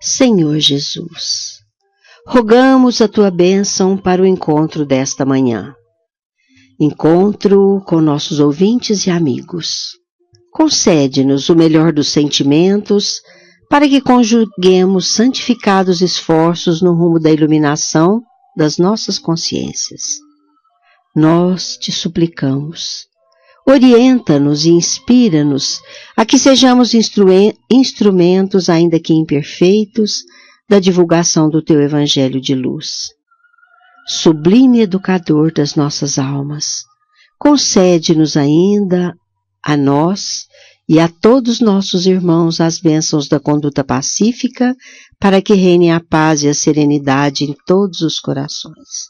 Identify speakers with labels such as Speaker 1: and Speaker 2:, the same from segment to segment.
Speaker 1: Senhor Jesus, rogamos a Tua bênção para o encontro desta manhã. Encontro com nossos ouvintes e amigos. Concede-nos o melhor dos sentimentos para que conjuguemos santificados esforços no rumo da iluminação das nossas consciências. Nós te suplicamos. Orienta-nos e inspira-nos a que sejamos instrumentos, ainda que imperfeitos, da divulgação do Teu Evangelho de luz. Sublime Educador das nossas almas, concede-nos ainda, a nós e a todos nossos irmãos, as bênçãos da conduta pacífica, para que reine a paz e a serenidade em todos os corações.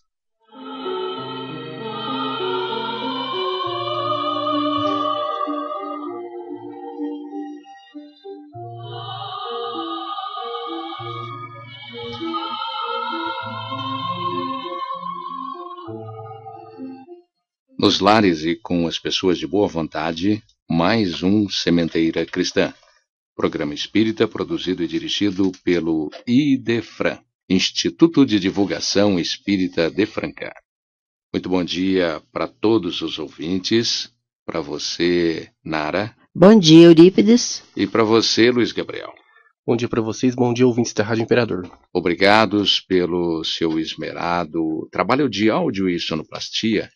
Speaker 2: Nos lares e com as pessoas de boa vontade, mais um Sementeira Cristã, programa espírita produzido e dirigido pelo IDEFRAN, Instituto de Divulgação Espírita de Franca. Muito bom dia para todos os ouvintes, para você, Nara.
Speaker 1: Bom dia, Eurípides.
Speaker 2: E para você, Luiz Gabriel.
Speaker 3: Bom dia para vocês, bom dia, ouvintes da Rádio Imperador.
Speaker 2: Obrigados pelo seu esmerado trabalho de áudio e sonoplastia.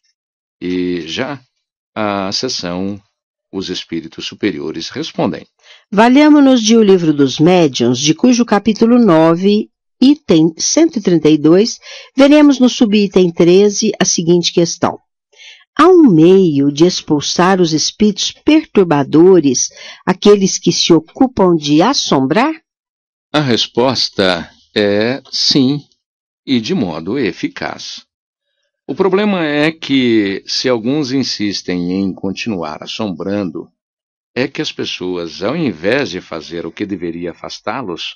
Speaker 2: E já a sessão Os Espíritos Superiores Respondem.
Speaker 1: Valhamo-nos de O Livro dos Médiuns, de cujo capítulo 9, item 132, veremos no subitem 13 a seguinte questão. Há um meio de expulsar os espíritos perturbadores, aqueles que se ocupam de assombrar?
Speaker 2: A resposta é sim, e de modo eficaz. O problema é que, se alguns insistem em continuar assombrando, é que as pessoas, ao invés de fazer o que deveria afastá-los,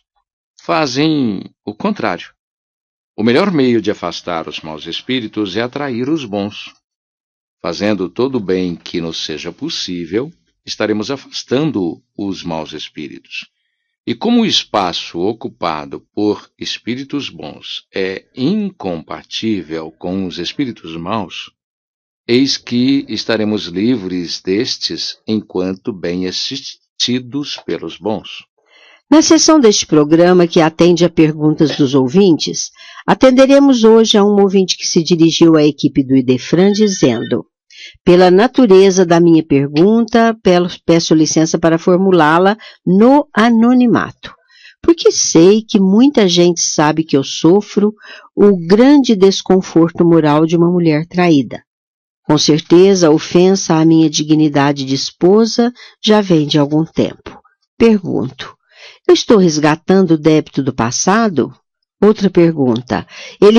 Speaker 2: fazem o contrário. O melhor meio de afastar os maus espíritos é atrair os bons. Fazendo todo o bem que nos seja possível, estaremos afastando os maus espíritos. E como o espaço ocupado por espíritos bons é incompatível com os espíritos maus, eis que estaremos livres destes enquanto bem assistidos pelos bons.
Speaker 1: Na sessão deste programa, que atende a perguntas dos ouvintes, atenderemos hoje a um ouvinte que se dirigiu à equipe do IDEFRAN dizendo: pela natureza da minha pergunta, peço licença para formulá-la no anonimato, porque sei que muita gente sabe que eu sofro o grande desconforto moral de uma mulher traída. Com certeza, a ofensa à minha dignidade de esposa já vem de algum tempo. Pergunto, eu estou resgatando o débito do passado? Outra pergunta, ele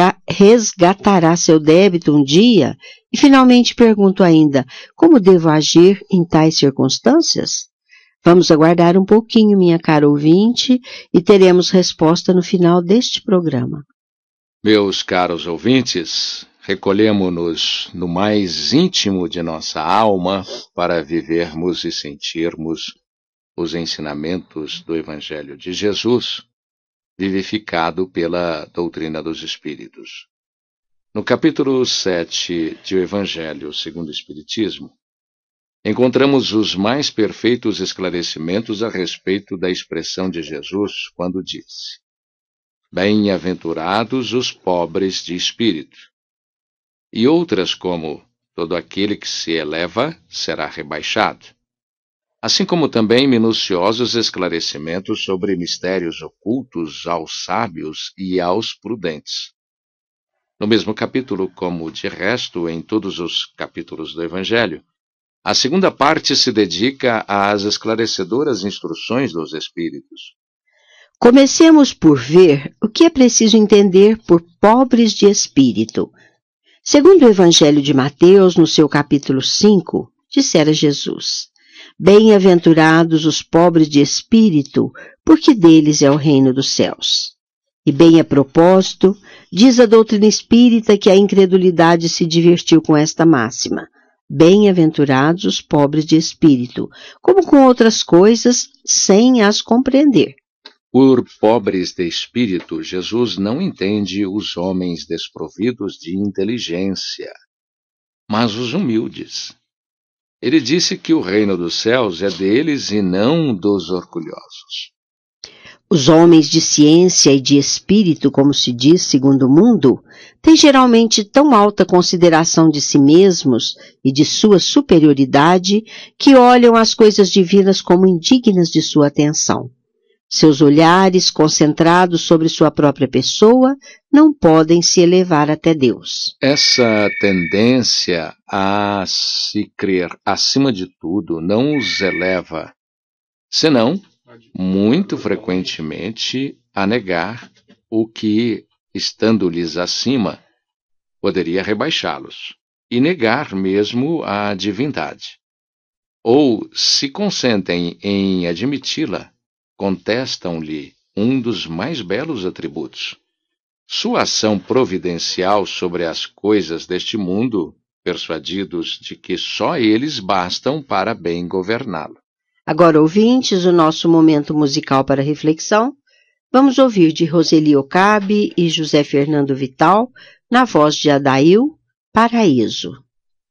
Speaker 1: resgatará seu débito um dia? E finalmente pergunto ainda, como devo agir em tais circunstâncias? Vamos aguardar um pouquinho, minha cara ouvinte, e teremos resposta no final deste programa.
Speaker 2: Meus caros ouvintes, recolhemos-nos no mais íntimo de nossa alma para vivermos e sentirmos os ensinamentos do Evangelho de Jesus, vivificado pela doutrina dos Espíritos. No capítulo 7 de O Evangelho segundo o Espiritismo, encontramos os mais perfeitos esclarecimentos a respeito da expressão de Jesus quando disse: bem-aventurados os pobres de espírito, e outras como: todo aquele que se eleva será rebaixado, assim como também minuciosos esclarecimentos sobre mistérios ocultos aos sábios e aos prudentes. No mesmo capítulo, como de resto em todos os capítulos do Evangelho, a segunda parte se dedica às esclarecedoras instruções dos Espíritos.
Speaker 1: Comecemos por ver o que é preciso entender por pobres de espírito. Segundo o Evangelho de Mateus, no seu capítulo 5, dissera Jesus: bem-aventurados os pobres de espírito, porque deles é o reino dos céus. E bem a propósito, diz a doutrina espírita que a incredulidade se divertiu com esta máxima: bem-aventurados os pobres de espírito, como com outras coisas, sem as compreender.
Speaker 2: Por pobres de espírito, Jesus não entende os homens desprovidos de inteligência, mas os humildes. Ele disse que o reino dos céus é deles e não dos orgulhosos.
Speaker 1: Os homens de ciência e de espírito, como se diz segundo o mundo, têm geralmente tão alta consideração de si mesmos e de sua superioridade que olham as coisas divinas como indignas de sua atenção. Seus olhares, concentrados sobre sua própria pessoa, não podem se elevar até Deus.
Speaker 2: Essa tendência a se crer acima de tudo não os eleva, senão, muito frequentemente, a negar o que, estando-lhes acima, poderia rebaixá-los, e negar mesmo a divindade. Ou, se consentem em admiti-la, contestam-lhe um dos mais belos atributos. Sua ação providencial sobre as coisas deste mundo, persuadidos de que só eles bastam para bem governá-lo.
Speaker 1: Agora, ouvintes, o nosso momento musical para reflexão. Vamos ouvir de Roseli Okabe e José Fernando Vital, na voz de Adail, Paraíso.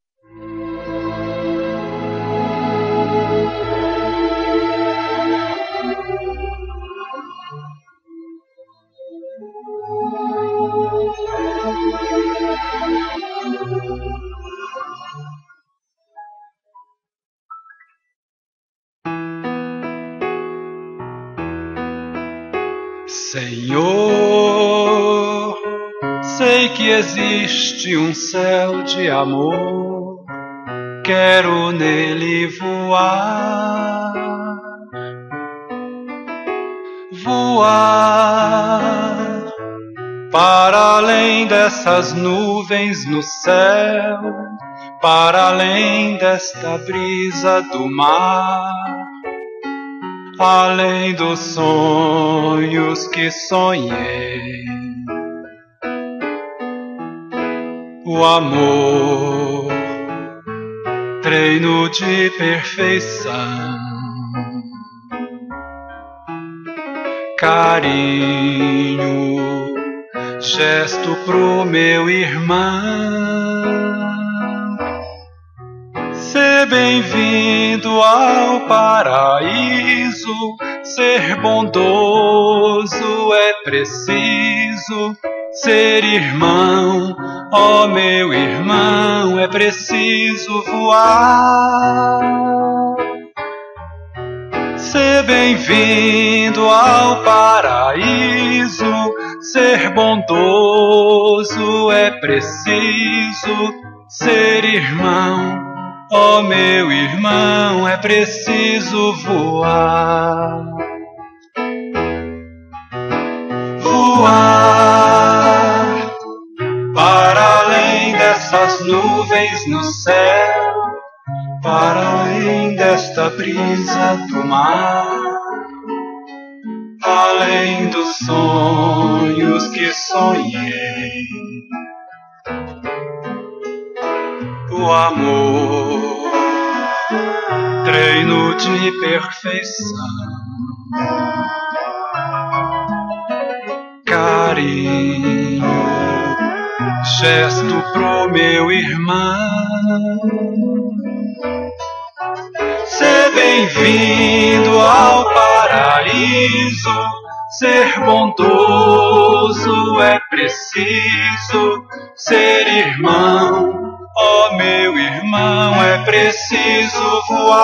Speaker 4: Senhor, sei que existe um céu de amor, quero nele voar, voar para além dessas nuvens no céu, para além desta brisa do mar, além dos sonhos que sonhei. O amor, treino de perfeição, carinho, gesto pro meu irmão. Ser bem-vindo ao paraíso, ser bondoso é preciso, ser irmão, ó meu irmão, é preciso voar. Ser bem-vindo ao paraíso, ser bondoso é preciso, ser irmão, ó meu irmão, é preciso voar. Voar para além dessas nuvens no céu, para além desta brisa do mar, além dos sonhos que sonhei. O amor, treino de perfeição, carinho, gesto pro meu irmão. Ser bem-vindo ao paraíso, ser bondoso é preciso, ser irmão, ó meu irmão, é preciso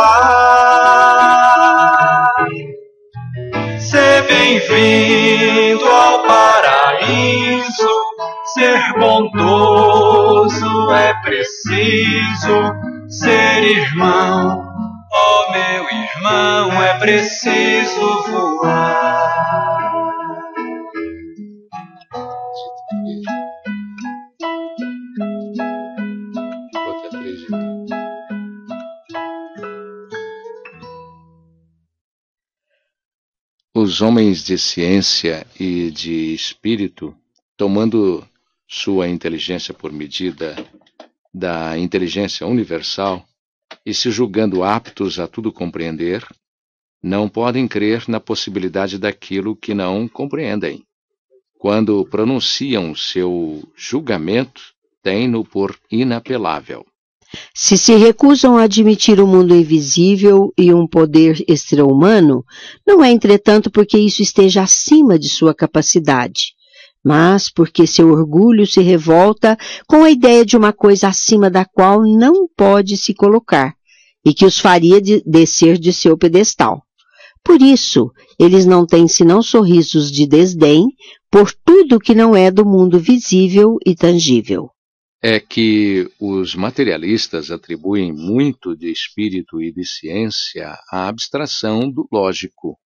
Speaker 4: voar. Ser bem-vindo ao paraíso, ser bondoso é preciso, ser irmão, ó meu irmão, é preciso voar.
Speaker 2: Os homens de ciência e de espírito, tomando sua inteligência por medida da inteligência universal e se julgando aptos a tudo compreender, não podem crer na possibilidade daquilo que não compreendem. Quando pronunciam seu julgamento, têm-no por inapelável.
Speaker 1: Se se recusam a admitir o mundo invisível e um poder extra-humano, não é, entretanto, porque isso esteja acima de sua capacidade, mas porque seu orgulho se revolta com a ideia de uma coisa acima da qual não pode se colocar e que os faria descer de seu pedestal. Por isso, eles não têm senão sorrisos de desdém por tudo que não é do mundo visível e tangível.
Speaker 2: É que os materialistas atribuem muito de espírito e de ciência à abstração do lógico.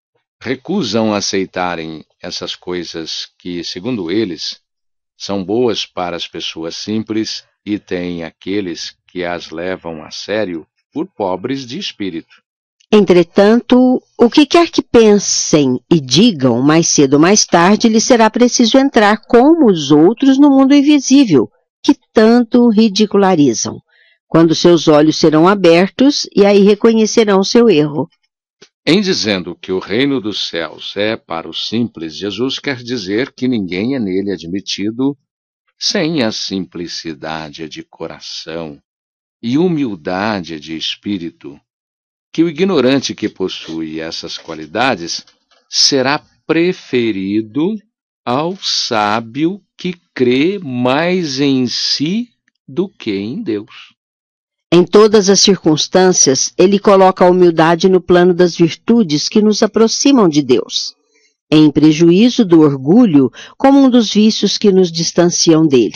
Speaker 2: Recusam aceitarem essas coisas que, segundo eles, são boas para as pessoas simples e têm aqueles que as levam a sério por pobres de espírito.
Speaker 1: Entretanto, o que quer que pensem e digam, mais cedo ou mais tarde, lhes será preciso entrar como os outros no mundo invisível, que tanto ridicularizam, quando seus olhos serão abertos e aí reconhecerão seu erro.
Speaker 2: Em dizendo que o reino dos céus é para os simples, Jesus quer dizer que ninguém é nele admitido sem a simplicidade de coração e humildade de espírito, que o ignorante que possui essas qualidades será preferido ao sábio que crê mais em si do que em Deus.
Speaker 1: Em todas as circunstâncias, ele coloca a humildade no plano das virtudes que nos aproximam de Deus, em prejuízo do orgulho como um dos vícios que nos distanciam dele.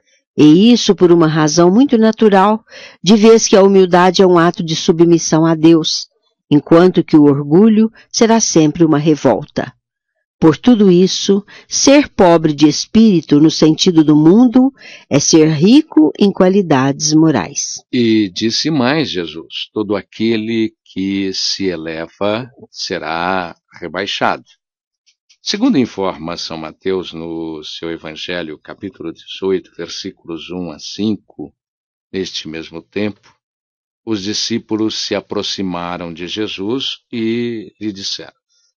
Speaker 1: E isso por uma razão muito natural, de vez que a humildade é um ato de submissão a Deus, enquanto que o orgulho será sempre uma revolta. Por tudo isso, ser pobre de espírito no sentido do mundo é ser rico em qualidades morais.
Speaker 2: E disse mais Jesus: todo aquele que se eleva será rebaixado. Segundo informa São Mateus no seu Evangelho, capítulo 18, versículos 1 a 5, neste mesmo tempo, os discípulos se aproximaram de Jesus e lhe disseram: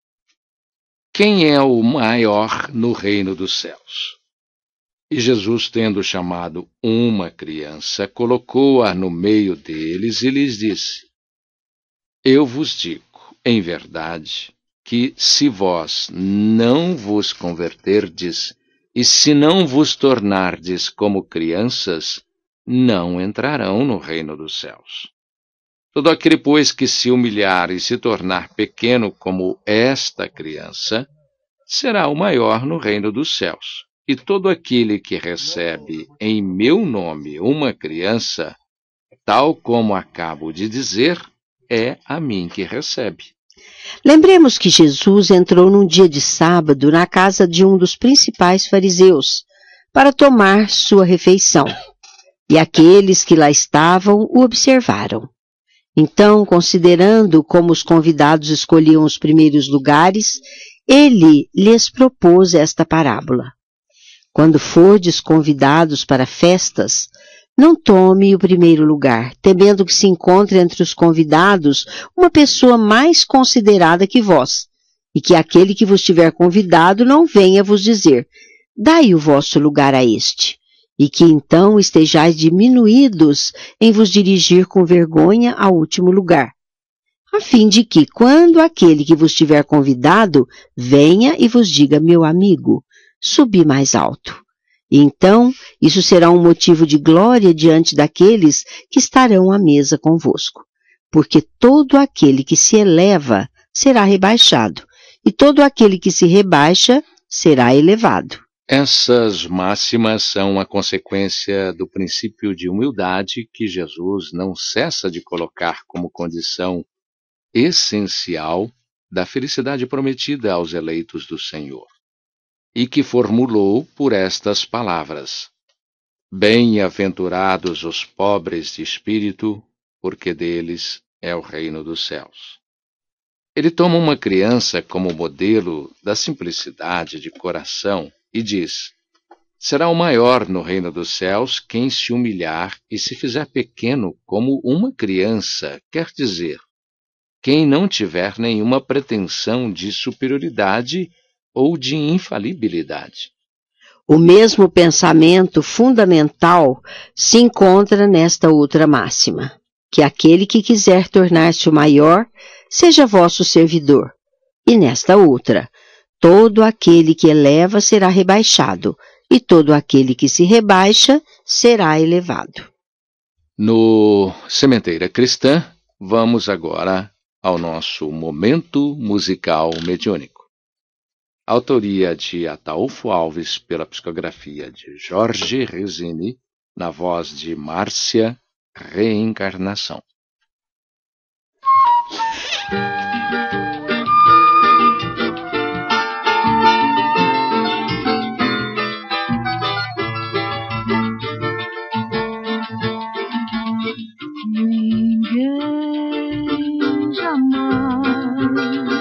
Speaker 2: quem é o maior no reino dos céus? E Jesus, tendo chamado uma criança, colocou-a no meio deles e lhes disse: eu vos digo, em verdade, que se vós não vos converterdes e se não vos tornardes como crianças, não entrarão no reino dos céus. Todo aquele, pois, que se humilhar e se tornar pequeno como esta criança, será o maior no reino dos céus. E todo aquele que recebe em meu nome uma criança, tal como acabo de dizer, é a mim que recebe.
Speaker 1: Lembremos que Jesus entrou num dia de sábado na casa de um dos principais fariseus para tomar sua refeição, e aqueles que lá estavam o observaram. Então, considerando como os convidados escolhiam os primeiros lugares, ele lhes propôs esta parábola: quando fordes convidados para festas, não tome o primeiro lugar, temendo que se encontre entre os convidados uma pessoa mais considerada que vós, e que aquele que vos tiver convidado não venha vos dizer: dai o vosso lugar a este, e que então estejais diminuídos em vos dirigir com vergonha ao último lugar, a fim de que, quando aquele que vos tiver convidado, venha e vos diga: meu amigo, subi mais alto. E então, isso será um motivo de glória diante daqueles que estarão à mesa convosco. Porque todo aquele que se eleva será rebaixado, e todo aquele que se rebaixa será elevado.
Speaker 2: Essas máximas são a consequência do princípio de humildade que Jesus não cessa de colocar como condição essencial da felicidade prometida aos eleitos do Senhor, e que formulou por estas palavras: bem-aventurados os pobres de espírito, porque deles é o reino dos céus. Ele toma uma criança como modelo da simplicidade de coração e diz: será o maior no reino dos céus quem se humilhar e se fizer pequeno como uma criança, quer dizer, quem não tiver nenhuma pretensão de superioridade ou de infalibilidade.
Speaker 1: O mesmo pensamento fundamental se encontra nesta outra máxima, que aquele que quiser tornar-se o maior, seja vosso servidor. E nesta outra, todo aquele que eleva será rebaixado, e todo aquele que se rebaixa será elevado.
Speaker 2: No Sementeira Cristã, vamos agora ao nosso momento musical mediúnico. Autoria de Ataúfo Alves, pela psicografia de Jorge Resini, na voz de Márcia Reencarnação.
Speaker 5: Ninguém jamais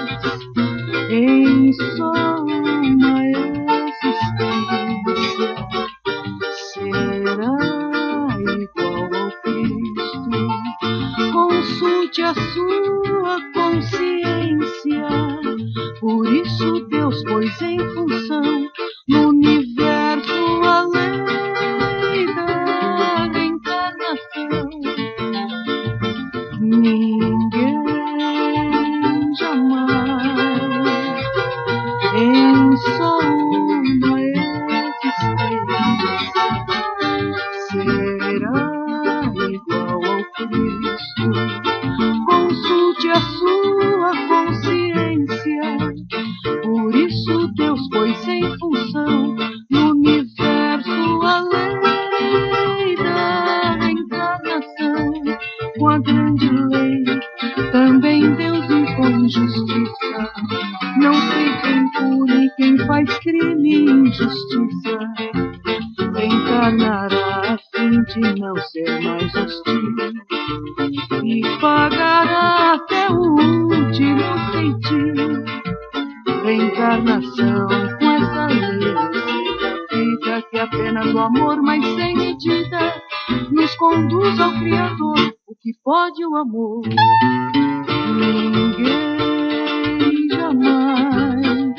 Speaker 5: em só uma existência será igual ao Cristo. Consulte a sua consciência, por isso Deus pôs em função no universo a lei da reencarnação. Ninguém jamais em só uma existência será igual ao Cristo. Consulte a sua consciência, por isso Deus pôs em função no universo a lei da reencarnação. Com a grande lei também Deus impõe justiça. Não fica impune quem faz crime e injustiça. Reencarnará a fim de não ser mais hostil e pagará até o último feitio. Reencarnação com essa lei da vida, que apenas o amor, mas sem medida, nos conduz ao Criador. O que pode o amor? Ninguém jamais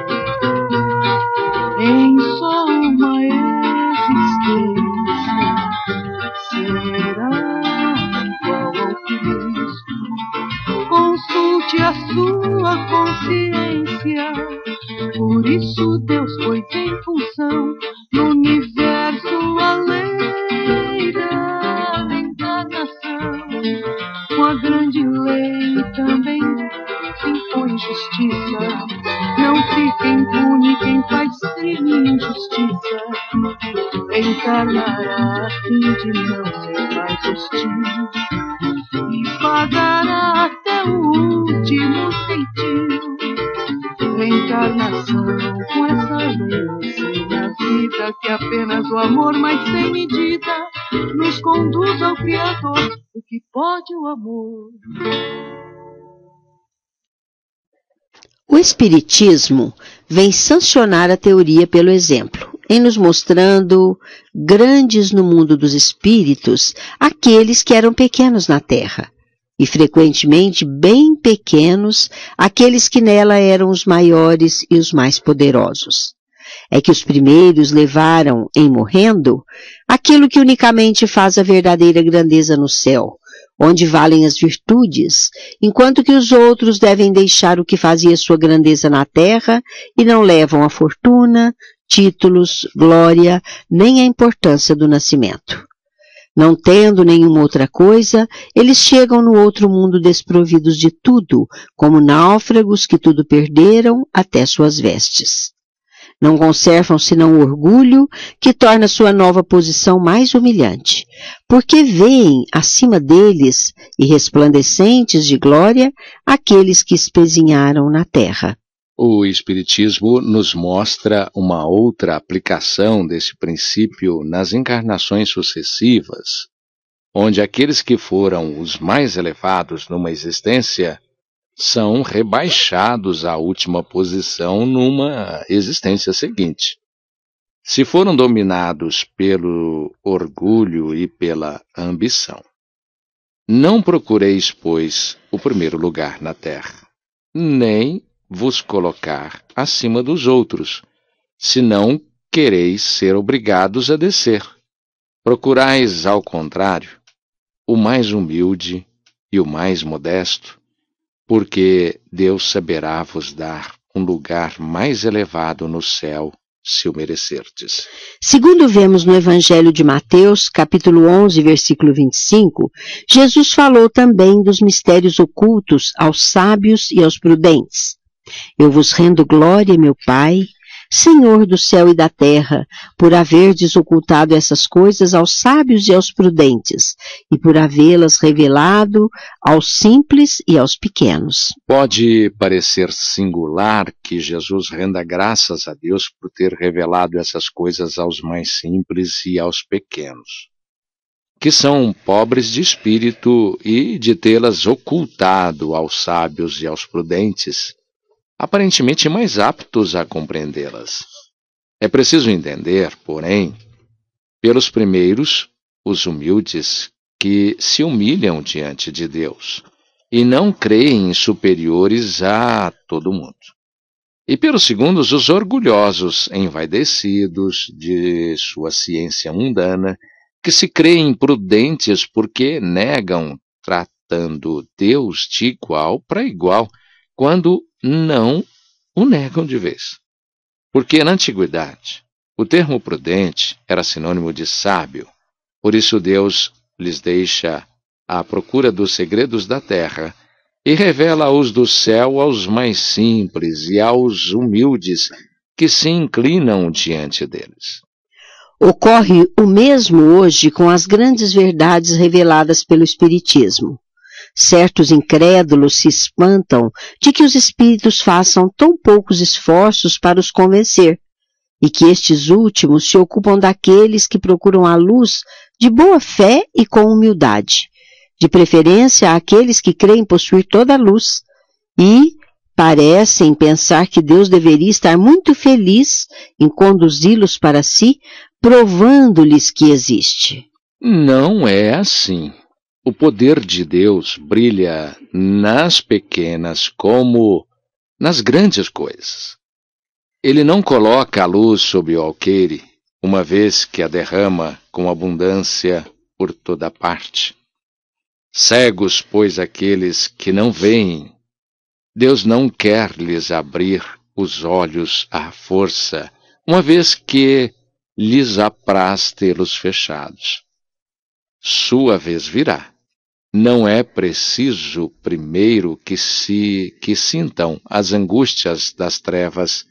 Speaker 5: em só uma existência será igual ao Cristo. Consulte a sua consciência, por isso Deus pôs em função no universo a lei da reencarnação. Com a grande lei também se impõe justiça. Não fica impune quem faz crime e injustiça. Reencarnará a fim de não ser mais hostil e pagará até o último feitio. Reencarnação com essa lei sem a vida, que apenas o amor, mas sem medida, nos conduz ao Criador. O que pode o amor?
Speaker 1: O Espiritismo vem sancionar a teoria pelo exemplo, em nos mostrando grandes no mundo dos espíritos aqueles que eram pequenos na Terra, e frequentemente bem pequenos aqueles que nela eram os maiores e os mais poderosos. É que os primeiros levaram, em morrendo, aquilo que unicamente faz a verdadeira grandeza no céu, onde valem as virtudes, enquanto que os outros devem deixar o que fazia sua grandeza na terra e não levam a fortuna, títulos, glória, nem a importância do nascimento. Não tendo nenhuma outra coisa, eles chegam no outro mundo desprovidos de tudo, como náufragos que tudo perderam, até suas vestes. Não conservam senão o orgulho, que torna sua nova posição mais humilhante, porque veem acima deles, e resplandecentes de glória, aqueles que espezinharam na terra.
Speaker 2: O Espiritismo nos mostra uma outra aplicação desse princípio nas encarnações sucessivas, onde aqueles que foram os mais elevados numa existência são rebaixados à última posição numa existência seguinte. Se foram dominados pelo orgulho e pela ambição. Não procureis, pois, o primeiro lugar na terra, nem vos colocar acima dos outros, senão quereis ser obrigados a descer. Procurais, ao contrário, o mais humilde e o mais modesto, porque Deus saberá vos dar um lugar mais elevado no céu, se o merecerdes.
Speaker 1: Segundo vemos no Evangelho de Mateus, capítulo 11, versículo 25, Jesus falou também dos mistérios ocultos aos sábios e aos prudentes. Eu vos rendo glória, meu Pai, Senhor do céu e da terra, por haverdes ocultado essas coisas aos sábios e aos prudentes, e por havê-las revelado aos simples e aos pequenos.
Speaker 2: Pode parecer singular que Jesus renda graças a Deus por ter revelado essas coisas aos mais simples e aos pequenos, que são pobres de espírito, e de tê-las ocultado aos sábios e aos prudentes, aparentemente mais aptos a compreendê-las. É preciso entender, porém, pelos primeiros, os humildes, que se humilham diante de Deus e não creem superiores a todo mundo. E pelos segundos, os orgulhosos, envaidecidos de sua ciência mundana, que se creem prudentes porque negam, tratando Deus de igual para igual, quando não o negam de vez. Porque na antiguidade, o termo prudente era sinônimo de sábio. Por isso Deus lhes deixa à procura dos segredos da terra e revela-os do céu aos mais simples e aos humildes que se inclinam diante deles.
Speaker 1: Ocorre o mesmo hoje com as grandes verdades reveladas pelo Espiritismo. Certos incrédulos se espantam de que os espíritos façam tão poucos esforços para os convencer, e que estes últimos se ocupam daqueles que procuram a luz de boa fé e com humildade, de preferência àqueles que creem possuir toda a luz, e parecem pensar que Deus deveria estar muito feliz em conduzi-los para si, provando-lhes que existe.
Speaker 2: Não é assim. O poder de Deus brilha nas pequenas como nas grandes coisas. Ele não coloca a luz sob o alqueire, uma vez que a derrama com abundância por toda parte. Cegos, pois, aqueles que não veem, Deus não quer lhes abrir os olhos à força, uma vez que lhes apraz tê-los fechados. Sua vez virá. Não é preciso primeiro que sintam as angústias das trevas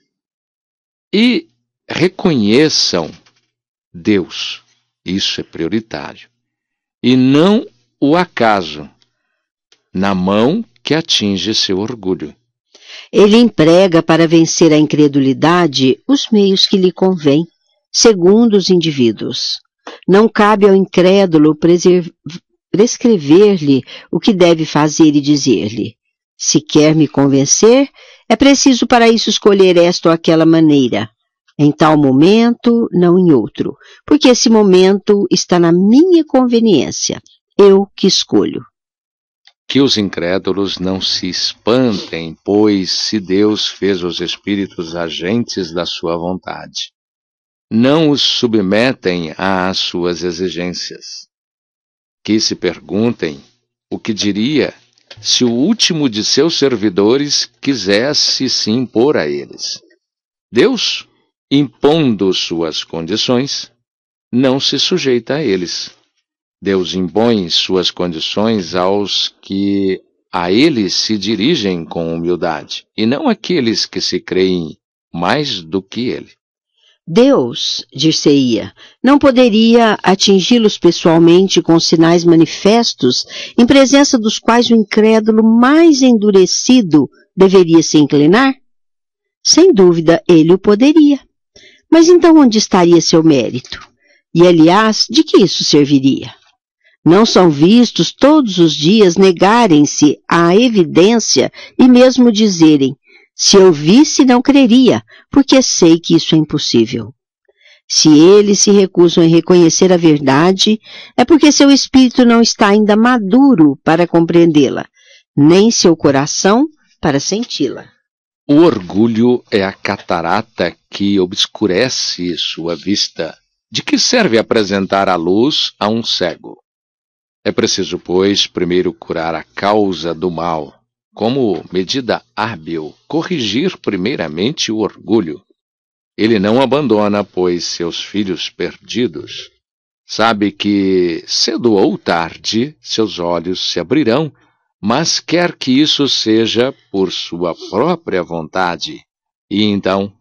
Speaker 2: e reconheçam Deus. Isso é prioritário. E não o acaso, na mão que atinge seu orgulho.
Speaker 1: Ele emprega para vencer a incredulidade os meios que lhe convêm, segundo os indivíduos. Não cabe ao incrédulo prescrever-lhe o que deve fazer e dizer-lhe. Se quer me convencer, é preciso para isso escolher esta ou aquela maneira, em tal momento, não em outro, porque esse momento está na minha conveniência, eu que escolho.
Speaker 2: Que os incrédulos não se espantem, pois se Deus fez os espíritos agentes da sua vontade, não os submetem às suas exigências. Que se perguntem o que diria se o último de seus servidores quisesse se impor a eles. Deus, impondo suas condições, não se sujeita a eles. Deus impõe suas condições aos que a ele se dirigem com humildade, e não àqueles que se creem mais do que ele.
Speaker 1: Deus, dir-se-ia, não poderia atingi-los pessoalmente com sinais manifestos, em presença dos quais o incrédulo mais endurecido deveria se inclinar? Sem dúvida, ele o poderia. Mas então onde estaria seu mérito? E, aliás, de que isso serviria? Não são vistos todos os dias negarem-se à evidência e mesmo dizerem: se eu visse, não creria, porque sei que isso é impossível. Se eles se recusam a reconhecer a verdade, é porque seu espírito não está ainda maduro para compreendê-la, nem seu coração para senti-la.
Speaker 2: O orgulho é a catarata que obscurece sua vista. De que serve apresentar a luz a um cego? É preciso, pois, primeiro curar a causa do mal. Como medida hábil, corrigir primeiramente o orgulho. Ele não abandona, pois, seus filhos perdidos. Sabe que, cedo ou tarde, seus olhos se abrirão, mas quer que isso seja por sua própria vontade. E então,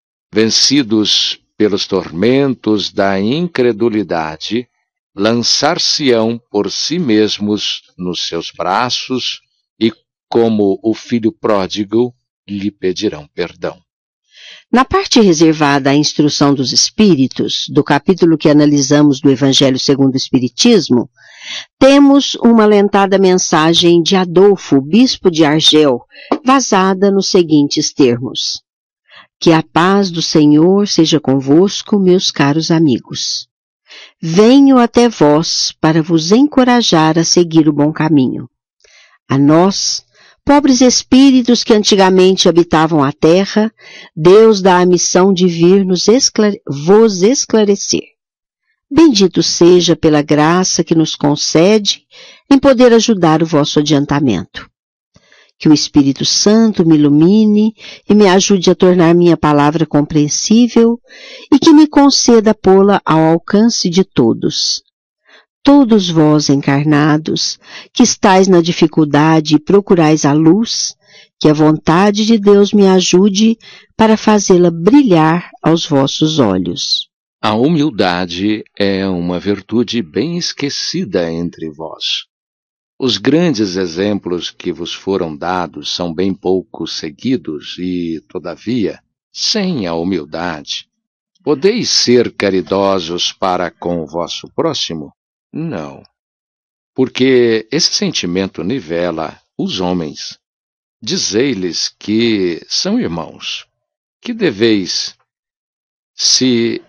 Speaker 2: vencidos pelos tormentos da incredulidade, lançar-se-ão por si mesmos nos seus braços e, como o filho pródigo, lhe pedirão perdão.
Speaker 1: Na parte reservada à instrução dos espíritos, do capítulo que analisamos do Evangelho segundo o Espiritismo, temos uma alentada mensagem de Adolfo, bispo de Argel, vazada nos seguintes termos: Que a paz do Senhor seja convosco, meus caros amigos. Venho até vós para vos encorajar a seguir o bom caminho. A nós, pobres espíritos que antigamente habitavam a terra, Deus dá a missão de vir vos esclarecer. Bendito seja pela graça que nos concede em poder ajudar o vosso adiantamento. Que o Espírito Santo me ilumine e me ajude a tornar minha palavra compreensível e que me conceda pô-la ao alcance de todos. Todos vós encarnados, que estáis na dificuldade e procurais a luz, que a vontade de Deus me ajude para fazê-la brilhar aos vossos olhos.
Speaker 2: A humildade é uma virtude bem esquecida entre vós. Os grandes exemplos que vos foram dados são bem pouco seguidos e, todavia, sem a humildade, podeis ser caridosos para com o vosso próximo? Não, porque esse sentimento nivela os homens. Dizei-lhes que são irmãos, que deveis se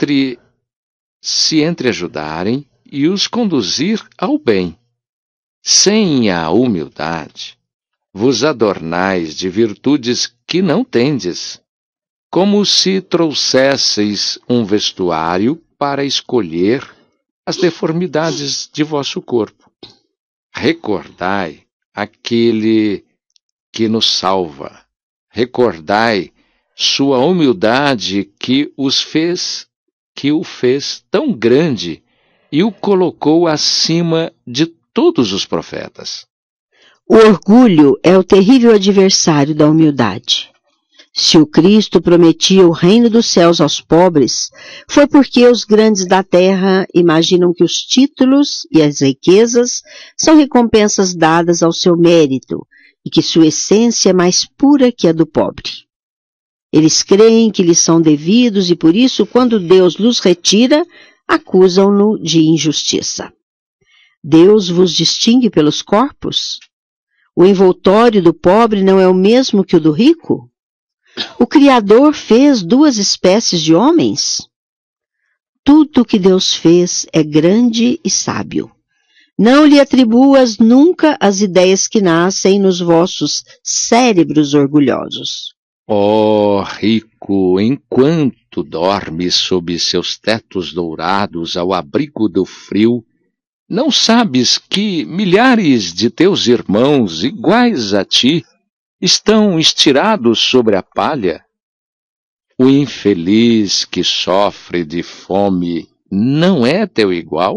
Speaker 2: entreajudarem e os conduzir ao bem. Sem a humildade, vos adornais de virtudes que não tendes, como se trouxesseis um vestuário para escolher as deformidades de vosso corpo. Recordai aquele que nos salva. Recordai sua humildade que o fez tão grande e o colocou acima de todos os profetas.
Speaker 1: O orgulho é o terrível adversário da humildade. Se o Cristo prometia o reino dos céus aos pobres, foi porque os grandes da terra imaginam que os títulos e as riquezas são recompensas dadas ao seu mérito e que sua essência é mais pura que a do pobre. Eles creem que lhes são devidos e por isso, quando Deus los retira, acusam-no de injustiça. Deus vos distingue pelos corpos? O envoltório do pobre não é o mesmo que o do rico? O Criador fez duas espécies de homens? Tudo o que Deus fez é grande e sábio. Não lhe atribuas nunca as ideias que nascem nos vossos cérebros orgulhosos.
Speaker 2: Ó rico, enquanto dormes sob seus tetos dourados ao abrigo do frio, não sabes que milhares de teus irmãos iguais a ti estão estirados sobre a palha? O infeliz que sofre de fome não é teu igual?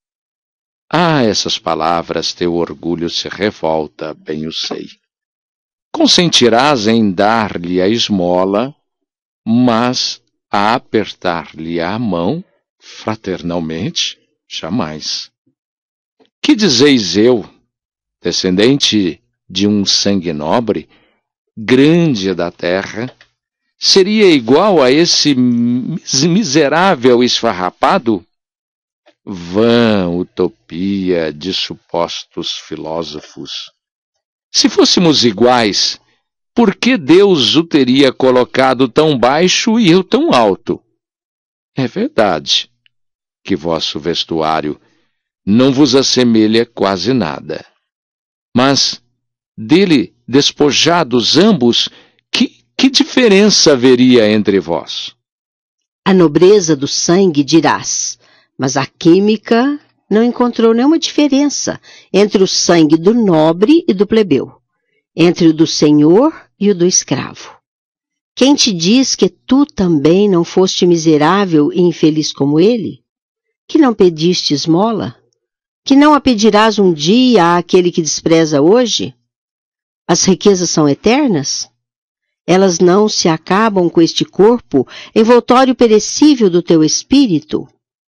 Speaker 2: A essas palavras teu orgulho se revolta, bem o sei. Consentirás em dar-lhe a esmola, mas a apertar-lhe a mão, fraternalmente, jamais. Que dizeis eu, descendente de um sangue nobre, grande da terra, seria igual a esse miserável esfarrapado? Vã utopia de supostos filósofos. Se fôssemos iguais, por que Deus o teria colocado tão baixo e eu tão alto? É verdade que vosso vestuário não vos assemelha quase nada. Mas, dele despojados ambos, que diferença haveria entre vós?
Speaker 1: A nobreza do sangue dirás, mas a química não encontrou nenhuma diferença entre o sangue do nobre e do plebeu, entre o do senhor e o do escravo. Quem te diz que tu também não foste miserável e infeliz como ele? Que não pediste esmola? Que não a pedirás um dia àquele que despreza hoje? As riquezas são eternas? Elas não se acabam com este corpo, envoltório perecível do teu espírito?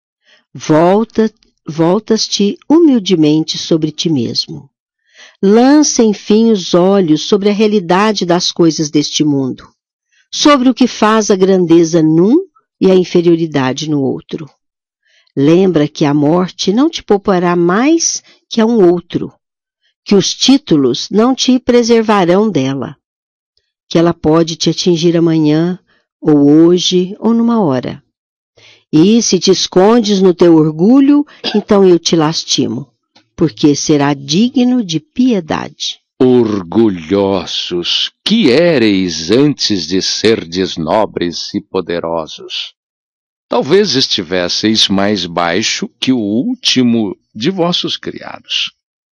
Speaker 1: Voltas-te humildemente sobre ti mesmo. Lança, enfim, os olhos sobre a realidade das coisas deste mundo, sobre o que faz a grandeza num e a inferioridade no outro. Lembra que a morte não te poupará mais que a um outro, que os títulos não te preservarão dela, que ela pode te atingir amanhã, ou hoje, ou numa hora. E se te escondes no teu orgulho, então eu te lastimo, porque será digno de piedade.
Speaker 2: Orgulhosos, que éreis antes de serdes nobres e poderosos. Talvez estivesseis mais baixo que o último de vossos criados.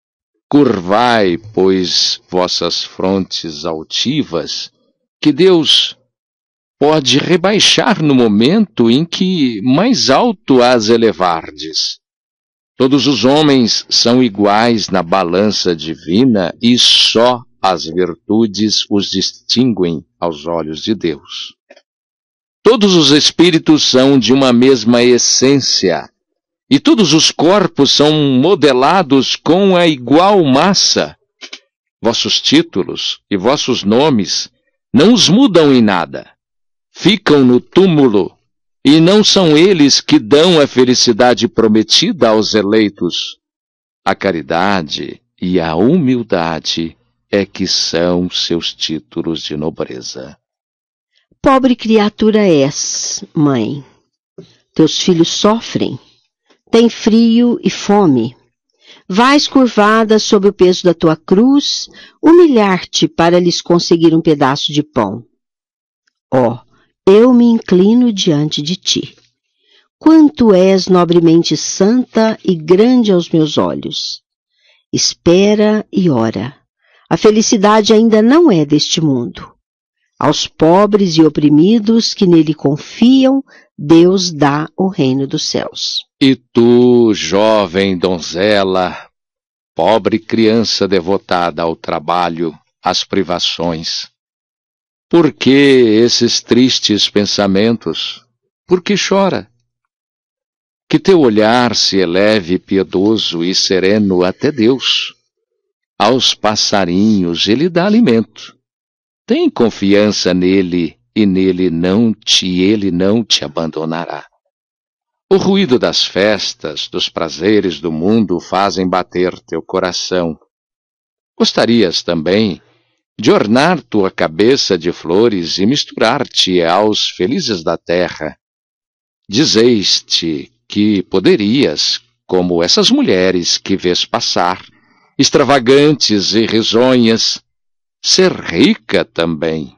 Speaker 2: Curvai, pois, vossas frontes altivas, que Deus pode rebaixar no momento em que mais alto as elevardes. Todos os homens são iguais na balança divina e só as virtudes os distinguem aos olhos de Deus. Todos os espíritos são de uma mesma essência, e todos os corpos são modelados com a igual massa. Vossos títulos e vossos nomes não os mudam em nada. Ficam no túmulo, e não são eles que dão a felicidade prometida aos eleitos. A caridade e a humildade é que são seus títulos de nobreza.
Speaker 1: Pobre criatura és, mãe. Teus filhos sofrem, têm frio e fome. Vais curvada sob o peso da tua cruz, humilhar-te para lhes conseguir um pedaço de pão. Ó, eu me inclino diante de ti. Quanto és nobremente santa e grande aos meus olhos. Espera e ora. A felicidade ainda não é deste mundo. Aos pobres e oprimidos que nele confiam, Deus dá o reino dos céus.
Speaker 2: E tu, jovem donzela, pobre criança devotada ao trabalho, às privações, por que esses tristes pensamentos? Por que chora? Que teu olhar se eleve piedoso e sereno até Deus. Aos passarinhos ele dá alimento. Tem confiança nele e ele não te abandonará. O ruído das festas, dos prazeres do mundo fazem bater teu coração. Gostarias também de ornar tua cabeça de flores e misturar-te aos felizes da terra. Dizeis-te que poderias, como essas mulheres que vês passar, extravagantes e risonhas, ser rica também.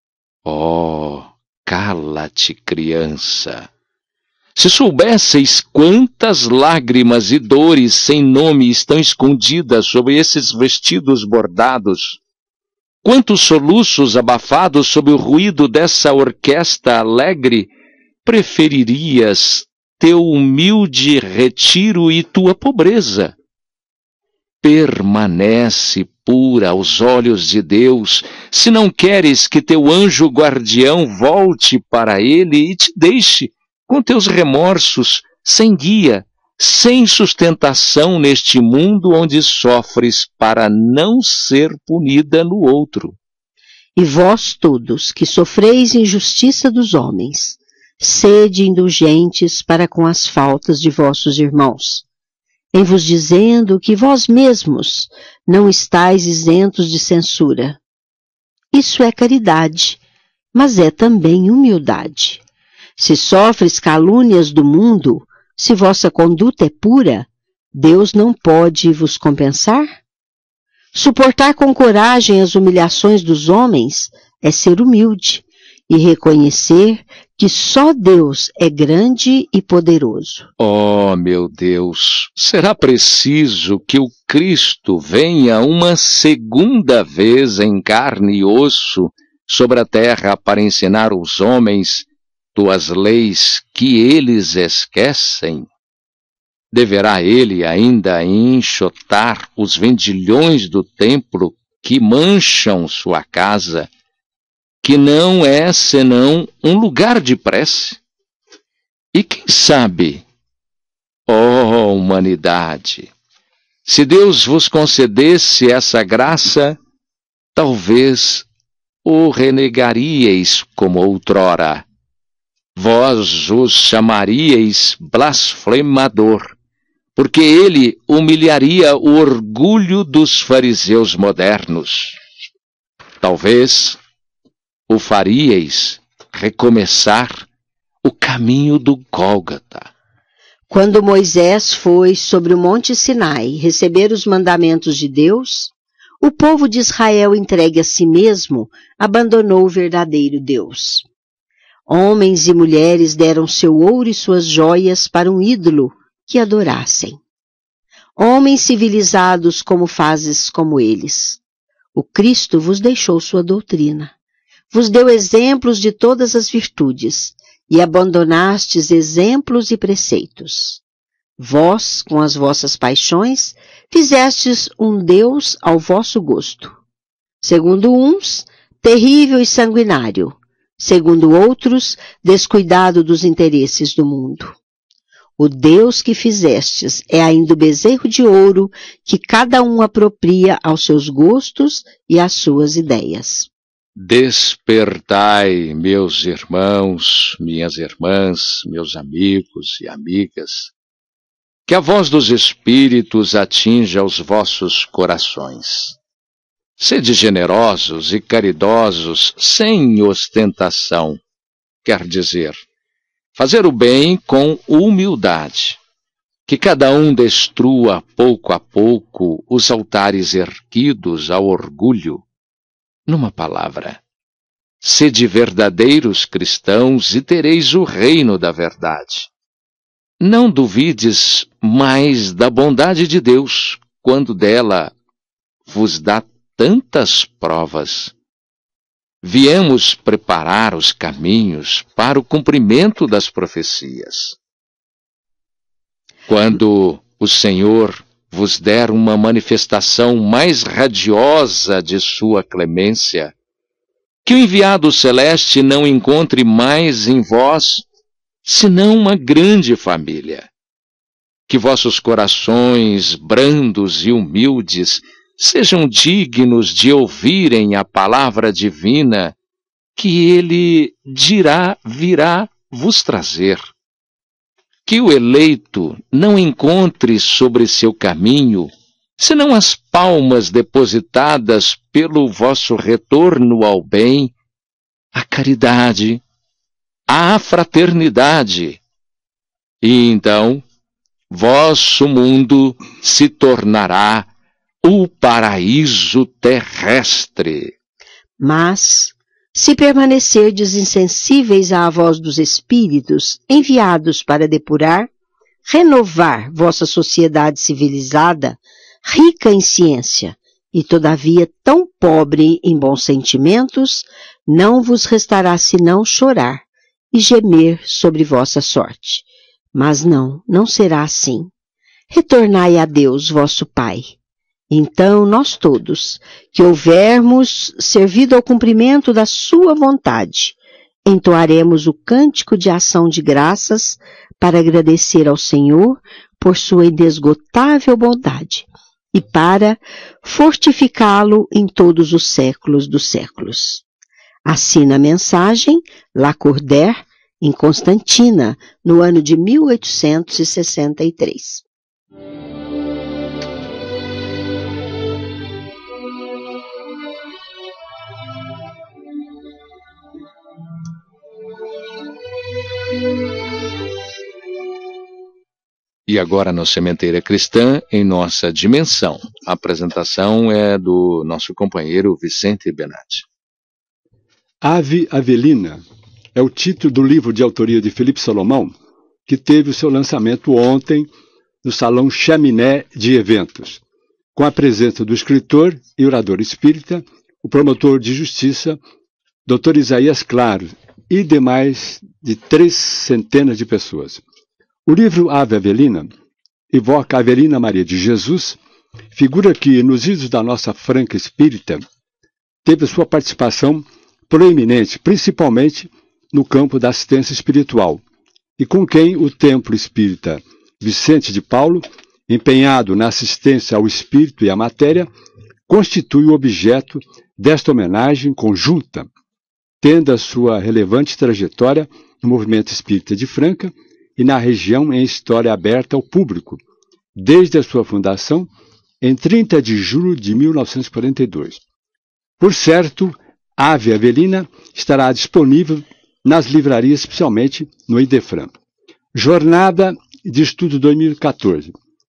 Speaker 2: Oh, cala-te, criança! Se soubesseis quantas lágrimas e dores sem nome estão escondidas sob esses vestidos bordados, quantos soluços abafados sob o ruído dessa orquestra alegre, preferirias teu humilde retiro e tua pobreza? Permanece pura aos olhos de Deus, se não queres que teu anjo guardião volte para ele e te deixe com teus remorsos, sem guia, sem sustentação neste mundo onde sofres para não ser punida no outro.
Speaker 1: E vós todos que sofreis injustiça dos homens, sede indulgentes para com as faltas de vossos irmãos, em vos dizendo que vós mesmos não estáis isentos de censura. Isso é caridade, mas é também humildade. Se sofres calúnias do mundo, se vossa conduta é pura, Deus não pode vos compensar? Suportar com coragem as humilhações dos homens é ser humilde e reconhecer que só Deus é grande e poderoso.
Speaker 2: Oh, meu Deus, será preciso que o Cristo venha uma segunda vez em carne e osso sobre a terra para ensinar os homens tuas leis que eles esquecem? Deverá ele ainda enxotar os vendilhões do templo que mancham sua casa, que não é senão um lugar de prece? E quem sabe, ó humanidade, se Deus vos concedesse essa graça, talvez o renegaríeis como outrora. Vós os chamaríeis blasfemador, porque ele humilharia o orgulho dos fariseus modernos. Talvez o faríeis recomeçar o caminho do Gólgota.
Speaker 1: Quando Moisés foi sobre o Monte Sinai receber os mandamentos de Deus, o povo de Israel, entregue a si mesmo, abandonou o verdadeiro Deus. Homens e mulheres deram seu ouro e suas joias para um ídolo que adorassem. Homens civilizados como fazes como eles. O Cristo vos deixou sua doutrina. Vos deu exemplos de todas as virtudes, e abandonastes exemplos e preceitos. Vós, com as vossas paixões, fizestes um Deus ao vosso gosto. Segundo uns, terrível e sanguinário. Segundo outros, descuidado dos interesses do mundo. O Deus que fizestes é ainda o bezerro de ouro que cada um apropria aos seus gostos e às suas ideias.
Speaker 2: Despertai, meus irmãos, minhas irmãs, meus amigos e amigas, que a voz dos Espíritos atinja os vossos corações. Sede generosos e caridosos sem ostentação, quer dizer, fazer o bem com humildade, que cada um destrua pouco a pouco os altares erguidos ao orgulho. Numa palavra, sede verdadeiros cristãos e tereis o reino da verdade. Não duvides mais da bondade de Deus, quando dela vos dá tantas provas. Viemos preparar os caminhos para o cumprimento das profecias. Quando o Senhor vos der uma manifestação mais radiosa de sua clemência, que o enviado celeste não encontre mais em vós senão uma grande família. Que vossos corações brandos e humildes sejam dignos de ouvirem a palavra divina que ele virá vos trazer. Que o eleito não encontre sobre seu caminho senão as palmas depositadas pelo vosso retorno ao bem, à caridade, à fraternidade. E então, vosso mundo se tornará o paraíso terrestre.
Speaker 1: Mas, se permanecerdes insensíveis à voz dos Espíritos enviados para depurar, renovar vossa sociedade civilizada, rica em ciência e todavia tão pobre em bons sentimentos, não vos restará senão chorar e gemer sobre vossa sorte. Mas não será assim. Retornai a Deus, vosso Pai. Então, nós todos, que houvermos servido ao cumprimento da sua vontade, entoaremos o cântico de ação de graças para agradecer ao Senhor por sua inesgotável bondade e para fortificá-lo em todos os séculos dos séculos. Assina a mensagem Lacordaire, em Constantina, no ano de 1863.
Speaker 2: E agora no Sementeira Cristã, em nossa dimensão. A apresentação é do nosso companheiro Vicente Benatti.
Speaker 6: Ave Avelina é o título do livro de autoria de Felipe Salomão, que teve o seu lançamento ontem no Salão Chaminé de Eventos, com a presença do escritor e orador espírita, o promotor de justiça, Dr. Isaías Claro, e demais de 300 de pessoas. O livro Ave Avelina evoca a Avelina Maria de Jesus, figura que, nos idos da nossa franca espírita, teve sua participação proeminente, principalmente no campo da assistência espiritual, e com quem o Templo Espírita Vicente de Paulo, empenhado na assistência ao espírito e à matéria, constitui o objeto desta homenagem conjunta, tendo a sua relevante trajetória no movimento espírita de Franca e na região em história aberta ao público, desde a sua fundação, em 30 de julho de 1942. Por certo, Ave Avelina estará disponível nas livrarias, especialmente no Idefran. Jornada de Estudo 2014.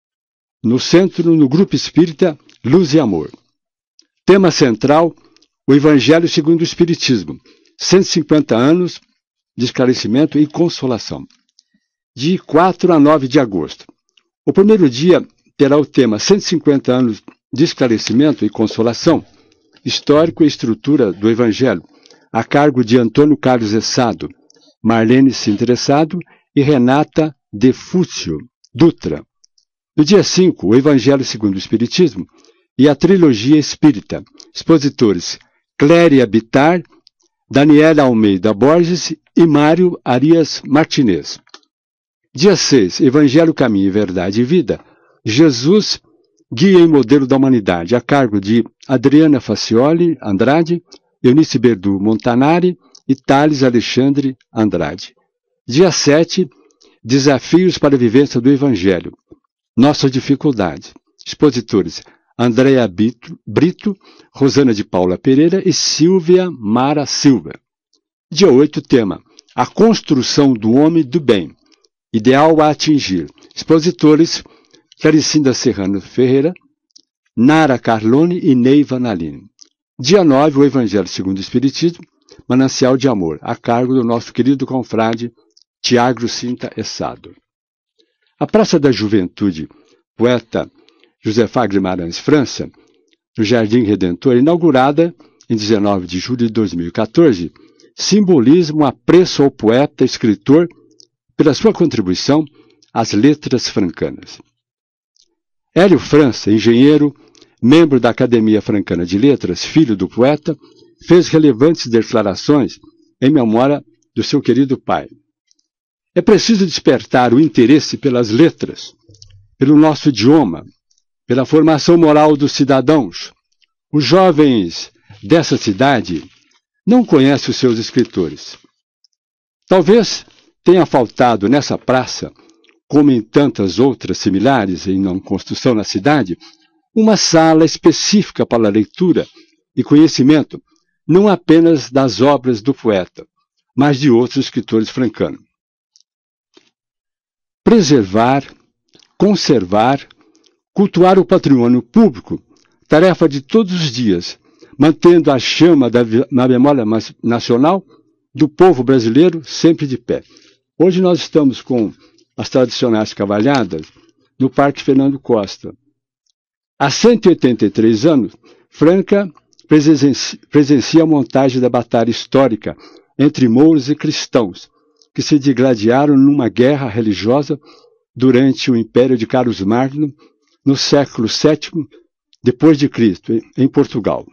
Speaker 6: No Grupo Espírita Luz e Amor. Tema central, o Evangelho segundo o Espiritismo. 150 anos de esclarecimento e consolação. De 4 a 9 de agosto. O primeiro dia terá o tema 150 anos de esclarecimento e consolação, histórico e estrutura do Evangelho, a cargo de Antônio Carlos Essado, Marlene Sinteressado e Renata De Fúcio Dutra. No dia 5, o Evangelho segundo o Espiritismo e a Trilogia Espírita, expositores Cléria Bittar, Daniela Almeida Borges e Mário Arias Martinez. Dia 6, Evangelho, Caminho, Verdade e Vida, Jesus, Guia e Modelo da Humanidade, a cargo de Adriana Facioli Andrade, Eunice Berdu Montanari e Thales Alexandre Andrade. Dia 7, Desafios para a Vivência do Evangelho, Nossas Dificuldades, expositores Andréa Brito, Rosana de Paula Pereira e Silvia Mara Silva. Dia 8, tema A Construção do Homem do Bem, Ideal a Atingir, expositores Claricinda Serrano Ferreira, Nara Carlone e Neiva Nalini. Dia 9, o Evangelho segundo o Espiritismo, Manancial de Amor, a cargo do nosso querido confrade Tiago Cinta Essado. A Praça da Juventude, poeta Josefá Guimarães França, no Jardim Redentor, inaugurada em 19 de julho de 2014, simboliza um apreço ao poeta e escritor pela sua contribuição às letras francanas. Hélio França, engenheiro, membro da Academia Francana de Letras, filho do poeta, fez relevantes declarações em memória do seu querido pai. É preciso despertar o interesse pelas letras, pelo nosso idioma, pela formação moral dos cidadãos. Os jovens dessa cidade não conhecem os seus escritores. Talvez tenha faltado nessa praça, como em tantas outras similares em construção na cidade, uma sala específica para a leitura e conhecimento, não apenas das obras do poeta, mas de outros escritores francanos. Preservar, conservar, cultuar o patrimônio público, tarefa de todos os dias, mantendo a chama na memória nacional do povo brasileiro sempre de pé. Hoje nós estamos com as tradicionais cavalhadas no Parque Fernando Costa. Há 183 anos, Franca presencia a montagem da batalha histórica entre mouros e cristãos, que se digladiaram numa guerra religiosa durante o Império de Carlos Magno, no século VII depois de Cristo, em Portugal.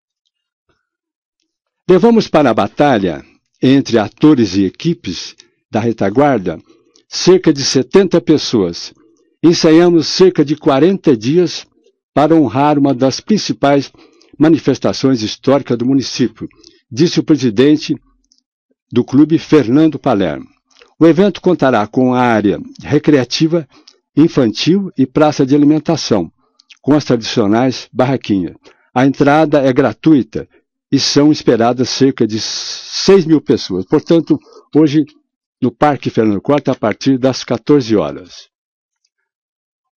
Speaker 6: Levamos para a batalha, entre atores e equipes da retaguarda, cerca de 70 pessoas. Ensaiamos cerca de 40 dias para honrar uma das principais manifestações históricas do município, disse o presidente do clube, Fernando Palermo. O evento contará com a área recreativa, infantil e praça de alimentação, com as tradicionais barraquinhas. A entrada é gratuita e são esperadas cerca de 6 mil pessoas. Portanto, hoje, no Parque Fernando Costa, a partir das 14 horas.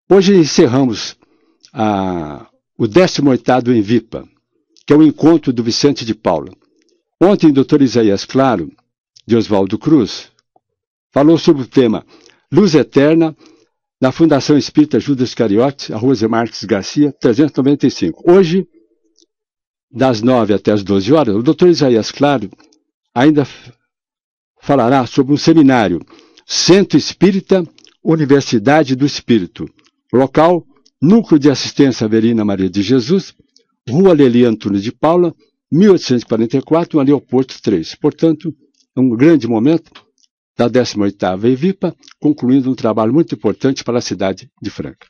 Speaker 6: Hoje encerramos o 18º Envipa, que é o encontro do Vicente de Paula. Ontem, o Dr. Isaías Claro, de Oswaldo Cruz, falou sobre o tema Luz Eterna, na Fundação Espírita Judas Iscariote, a Rosa Marques Garcia, 395. Hoje, das 9 até as 12 horas, o Dr. Isaías Claro ainda falará sobre um seminário, Centro Espírita, Universidade do Espírito. Local, Núcleo de Assistência Avelina Maria de Jesus, Rua Leli Antônio de Paula, 1844, ali ao Porto 3. Portanto, é um grande momento da 18ª Envipa, concluindo um trabalho muito importante para a cidade de Franca.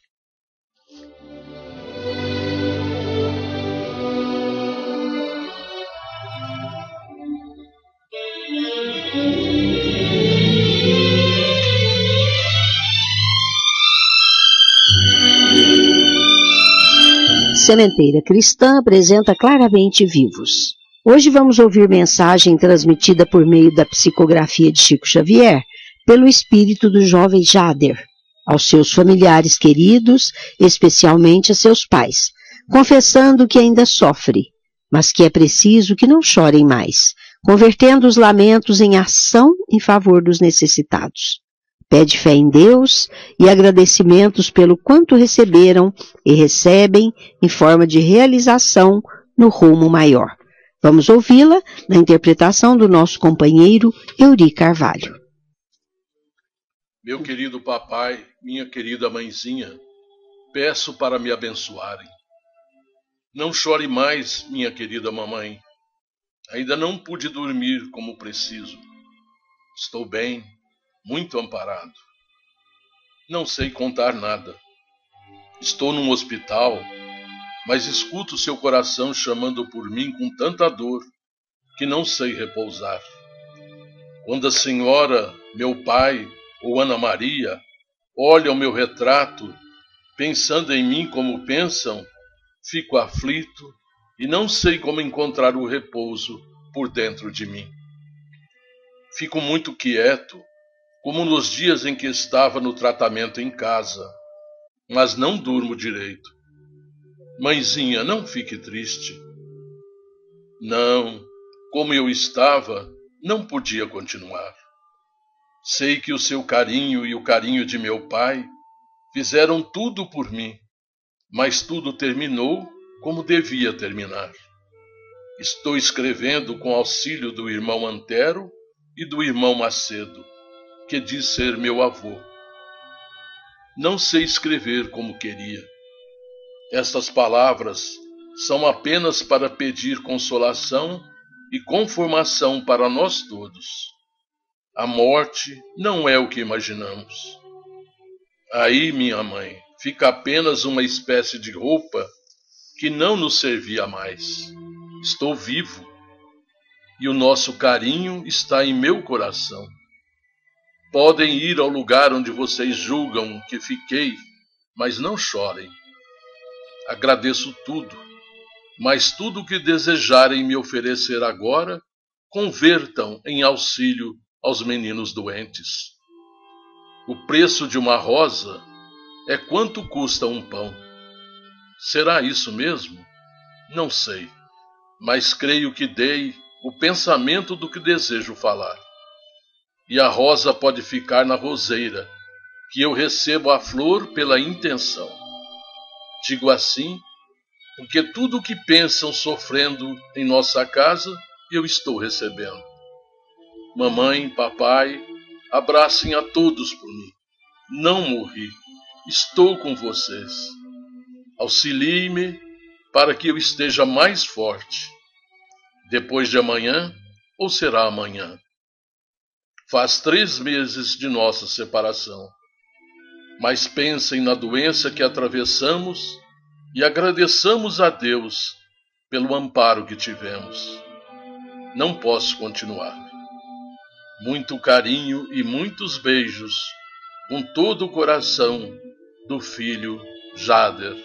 Speaker 1: Sementeira Cristã apresenta Claramente Vivos. Hoje vamos ouvir mensagem transmitida por meio da psicografia de Chico Xavier pelo espírito do jovem Jader, aos seus familiares queridos, especialmente a seus pais, confessando que ainda sofre, mas que é preciso que não chorem mais, convertendo os lamentos em ação em favor dos necessitados. Pede fé em Deus e agradecimentos pelo quanto receberam e recebem em forma de realização no rumo maior. Vamos ouvi-la na interpretação do nosso companheiro Euri Carvalho.
Speaker 7: Meu querido papai, minha querida mãezinha, peço para me abençoarem. Não chore mais, minha querida mamãe. Ainda não pude dormir como preciso. Estou bem, muito amparado. Não sei contar nada. Estou num hospital, mas escuto seu coração chamando por mim com tanta dor que não sei repousar. Quando a senhora, meu pai ou Ana Maria olham meu retrato, pensando em mim como pensam, fico aflito e não sei como encontrar o repouso por dentro de mim. Fico muito quieto, como nos dias em que estava no tratamento em casa, mas não durmo direito. Mãezinha, não fique triste. Não, como eu estava, não podia continuar. Sei que o seu carinho e o carinho de meu pai fizeram tudo por mim, mas tudo terminou como devia terminar. Estou escrevendo com auxílio do irmão Antero e do irmão Macedo, que diz ser meu avô. Não sei escrever como queria. Estas palavras são apenas para pedir consolação e conformação para nós todos. A morte não é o que imaginamos. Aí, minha mãe, fica apenas uma espécie de roupa que não nos servia mais. Estou vivo e o nosso carinho está em meu coração. Podem ir ao lugar onde vocês julgam que fiquei, mas não chorem. Agradeço tudo, mas tudo o que desejarem me oferecer agora, convertam em auxílio aos meninos doentes. O preço de uma rosa é quanto custa um pão. Será isso mesmo? Não sei, mas creio que dei o pensamento do que desejo falar. E a rosa pode ficar na roseira, que eu recebo a flor pela intenção. Digo assim, porque tudo o que pensam sofrendo em nossa casa, eu estou recebendo. Mamãe, papai, abracem a todos por mim. Não morri, estou com vocês. Auxilie-me para que eu esteja mais forte. Depois de amanhã, ou será amanhã? Faz 3 meses de nossa separação. Mas pensem na doença que atravessamos e agradeçamos a Deus pelo amparo que tivemos. Não posso continuar. Muito carinho e muitos beijos, com todo o coração do filho Jader.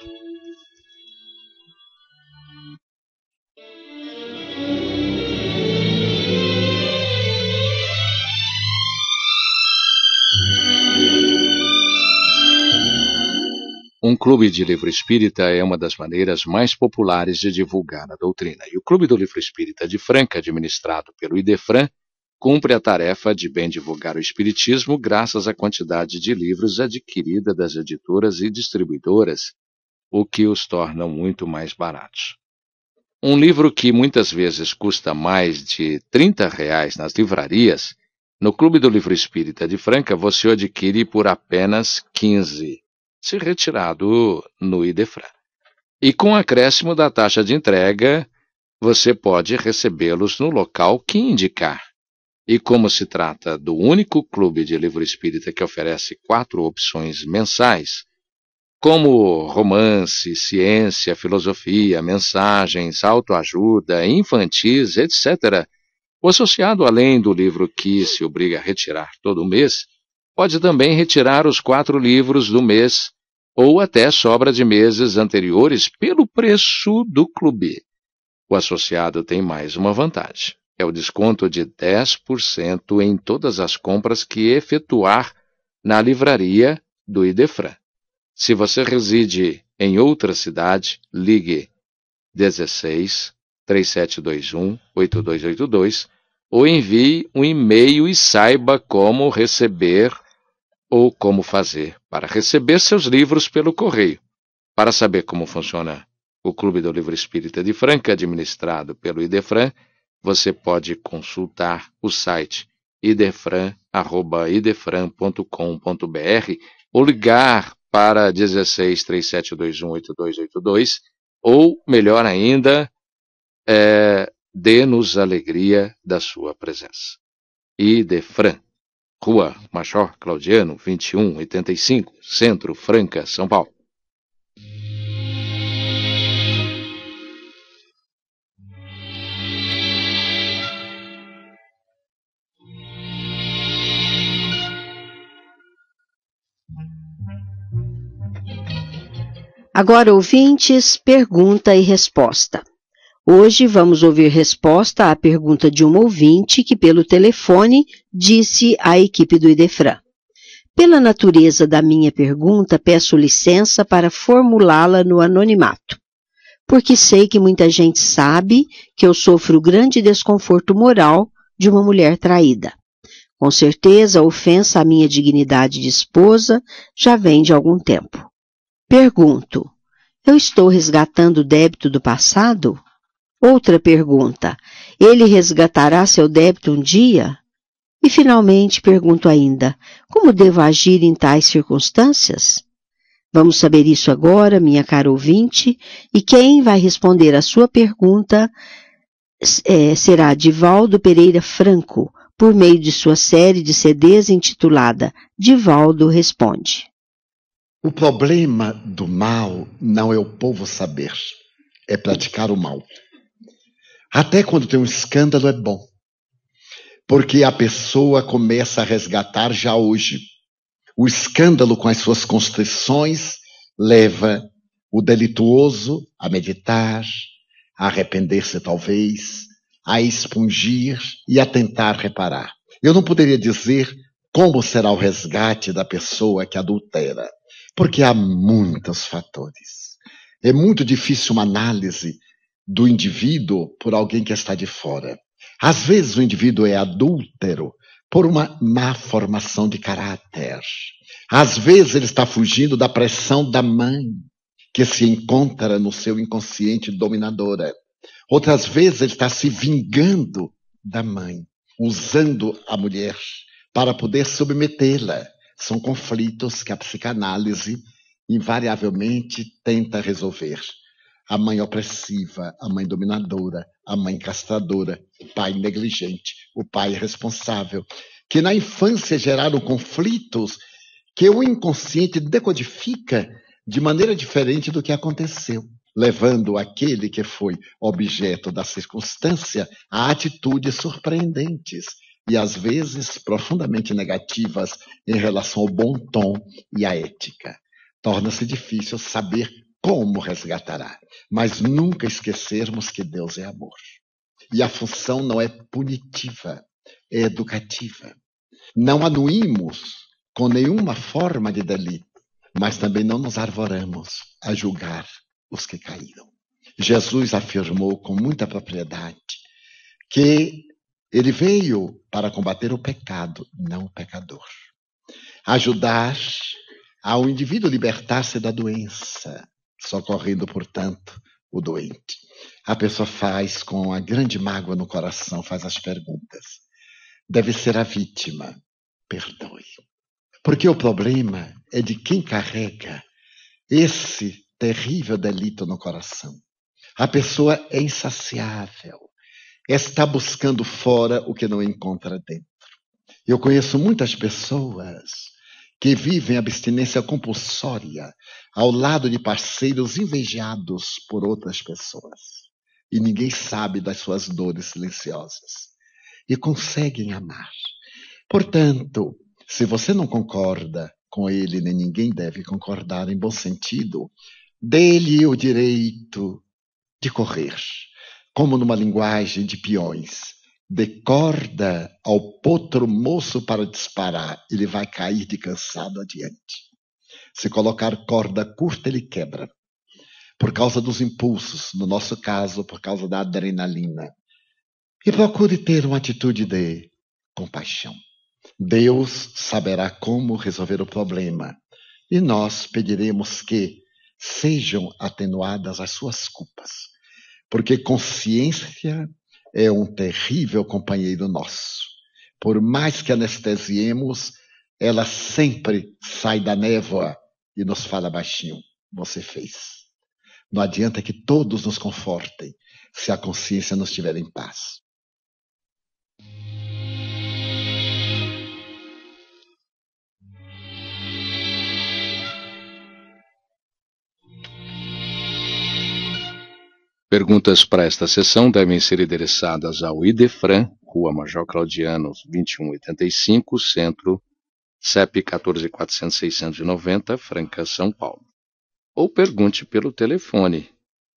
Speaker 2: Um clube de livro espírita é uma das maneiras mais populares de divulgar a doutrina. E o Clube do Livro Espírita de Franca, administrado pelo Idefran, cumpre a tarefa de bem divulgar o espiritismo graças à quantidade de livros adquirida das editoras e distribuidoras, o que os torna muito mais baratos. Um livro que muitas vezes custa mais de R$30 nas livrarias, no Clube do Livro Espírita de Franca você o adquire por apenas R$15, se retirado no Idefran. E com o acréscimo da taxa de entrega, você pode recebê-los no local que indicar. E como se trata do único clube de livro espírita que oferece 4 opções mensais, como romance, ciência, filosofia, mensagens, autoajuda, infantis, etc., o associado, além do livro que se obriga a retirar todo mês, pode também retirar os 4 livros do mês ou até sobra de meses anteriores pelo preço do clube. O associado tem mais uma vantagem. É o desconto de 10% em todas as compras que efetuar na livraria do Idefran. Se você reside em outra cidade, ligue 16 3721 8282 ou envie um e-mail e saiba como receber ou como fazer para receber seus livros pelo correio. Para saber como funciona o Clube do Livro Espírita de Franca, administrado pelo Idefran, você pode consultar o site idefran@idefran.com.br ou ligar para 16 3721 8282 ou, melhor ainda, dê-nos alegria da sua presença. Idefran, Rua Major Claudiano, 2185, Centro, Franca, São Paulo.
Speaker 1: Agora, ouvintes, pergunta e resposta. Hoje vamos ouvir resposta à pergunta de um ouvinte que, pelo telefone, disse à equipe do Idefran: pela natureza da minha pergunta, peço licença para formulá-la no anonimato, porque sei que muita gente sabe que eu sofro grande desconforto moral de uma mulher traída. Com certeza, a ofensa à minha dignidade de esposa já vem de algum tempo. Pergunto: eu estou resgatando o débito do passado? Outra pergunta: ele resgatará seu débito um dia? E finalmente pergunto ainda: como devo agir em tais circunstâncias? Vamos saber isso agora, minha cara ouvinte, e quem vai responder a sua pergunta será Divaldo Pereira Franco, por meio de sua série de CDs intitulada Divaldo Responde.
Speaker 8: O problema do mal não é o povo saber, é praticar o mal. Até quando tem um escândalo é bom, porque a pessoa começa a resgatar já hoje. O escândalo com as suas constrições leva o delituoso a meditar, a arrepender-se talvez, a expungir e a tentar reparar. Eu não poderia dizer como será o resgate da pessoa que adultera, porque há muitos fatores. É muito difícil uma análise do indivíduo por alguém que está de fora. Às vezes o indivíduo é adúltero por uma má formação de caráter. Às vezes ele está fugindo da pressão da mãe, que se encontra no seu inconsciente dominadora. Outras vezes ele está se vingando da mãe, usando a mulher para poder submetê-la. São conflitos que a psicanálise invariavelmente tenta resolver. A mãe opressiva, a mãe dominadora, a mãe castradora, o pai negligente, o pai irresponsável, que na infância geraram conflitos que o inconsciente decodifica de maneira diferente do que aconteceu, levando aquele que foi objeto da circunstância a atitudes surpreendentes e às vezes profundamente negativas em relação ao bom tom e à ética. Torna-se difícil saber como resgatará, mas nunca esquecermos que Deus é amor. E a função não é punitiva, é educativa. Não anuímos com nenhuma forma de delito, mas também não nos arvoramos a julgar os que caíram. Jesus afirmou com muita propriedade que ele veio para combater o pecado, não o pecador. Ajudar ao indivíduo libertar-se da doença, socorrendo, portanto, o doente. A pessoa faz com a grande mágoa no coração, faz as perguntas. Deve ser a vítima. Perdoe. Porque o problema é de quem carrega esse terrível delito no coração. A pessoa é insaciável. Está buscando fora o que não encontra dentro. Eu conheço muitas pessoas que vivem abstinência compulsória ao lado de parceiros invejados por outras pessoas. E ninguém sabe das suas dores silenciosas. E conseguem amar. Portanto, se você não concorda com ele, nem ninguém deve concordar em bom sentido, dê-lhe o direito de correr, como numa linguagem de peões. Dê corda ao potro moço para disparar, ele vai cair de cansado adiante. Se colocar corda curta, ele quebra. Por causa dos impulsos, no nosso caso, por causa da adrenalina. E procure ter uma atitude de compaixão. Deus saberá como resolver o problema. E nós pediremos que sejam atenuadas as suas culpas. Porque consciência é um terrível companheiro nosso. Por mais que anestesiemos, ela sempre sai da névoa e nos fala baixinho. Você fez. Não adianta que todos nos confortem se a consciência não estiver em paz.
Speaker 2: Perguntas para esta sessão devem ser endereçadas ao Idefran, Rua Major Claudiano, 2185, Centro, CEP 14.400.690, Franca, São Paulo. Ou pergunte pelo telefone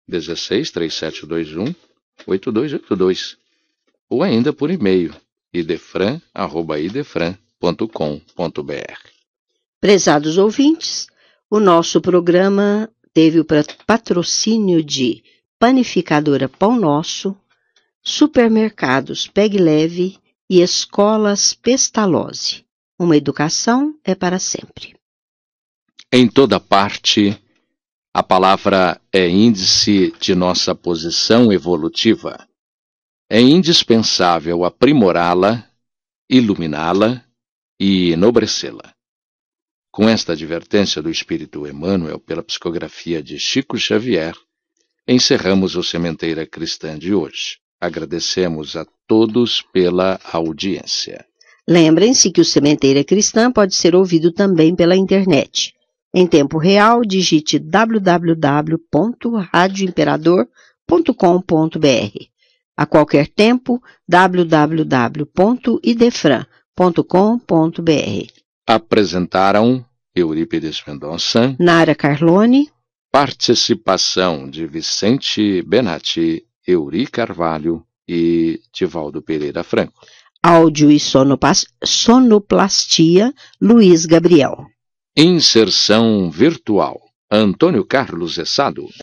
Speaker 2: 16-3721-8282, ou ainda por e-mail idefran@idefran.com.br.
Speaker 1: Prezados ouvintes, o nosso programa teve o patrocínio de Panificadora Pão Nosso, Supermercados Pegue Leve e Escolas Pestalozzi. Uma educação é para sempre.
Speaker 2: Em toda parte, a palavra é índice de nossa posição evolutiva. É indispensável aprimorá-la, iluminá-la e enobrecê-la. Com esta advertência do Espírito Emmanuel pela psicografia de Chico Xavier, encerramos o Sementeira Cristã de hoje. Agradecemos a todos pela audiência.
Speaker 1: Lembrem-se que o Sementeira Cristã pode ser ouvido também pela internet. Em tempo real, digite www.radioimperador.com.br. A qualquer tempo, www.idefran.com.br.
Speaker 2: Apresentaram Eurípides Mendonça,
Speaker 1: Nara Carlone,
Speaker 2: participação de Vicente Benatti, Euri Carvalho e Divaldo Pereira Franco.
Speaker 1: Áudio e sonoplastia, Luiz Gabriel.
Speaker 2: Inserção virtual, Antônio Carlos Essado.